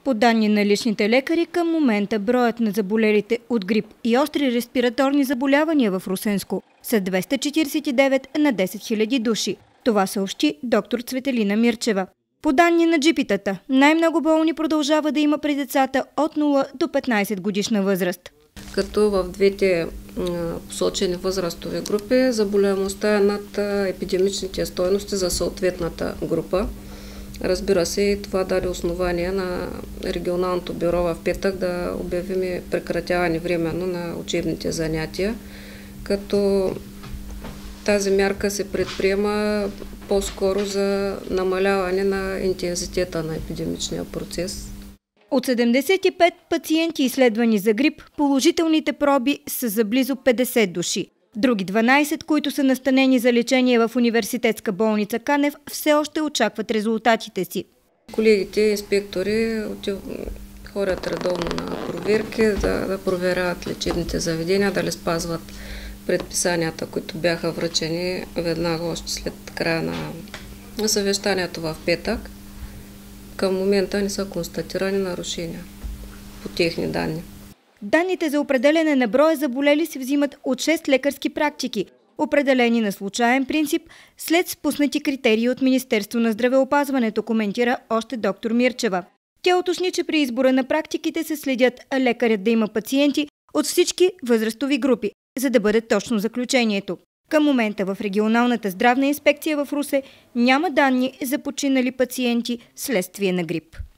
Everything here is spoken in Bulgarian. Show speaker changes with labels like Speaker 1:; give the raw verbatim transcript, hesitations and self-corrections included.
Speaker 1: По данни на личните лекари, към момента броят на заболелите от грип и остри респираторни заболявания в Русенско са двеста четиридесет и девет на десет хиляди души. Това съобщи доктор Цветелина Мирчева. По данни на джипитата, най-много болни продължава да има при децата от нула до петнадесет годишна възраст.
Speaker 2: Като в двете посочени възрастови групи заболеваемостта е над епидемичните стойности за съответната група. Разбира се, това даде основание на регионалното бюро в петък да обявим прекратяване временно на учебните занятия, като тази мярка се предприема по-скоро за намаляване на интензитета на епидемичния процес.
Speaker 1: От седемдесет и пет пациенти изследвани за грип, положителните проби са за близо петдесет души. Други дванадесет, които са настанени за лечение в университетска болница Канев, все още очакват резултатите си.
Speaker 2: Колегите, инспектори ходят редовно на проверки, да, да проверяват лечебните заведения, дали спазват предписанията, които бяха връчени веднага още след края на, на съвещанието в петък. Към момента не са констатирани нарушения по техни данни.
Speaker 1: Данните за определене на броя заболели се взимат от шест лекарски практики, определени на случаен принцип, след спуснати критерии от Министерство на здравеопазването, коментира още доктор Мирчева. Тя уточни, че при избора на практиките се следят лекарят да има пациенти от всички възрастови групи, за да бъде точно заключението. Към момента в регионалната здравна инспекция в Русе няма данни за починали пациенти вследствие на грип.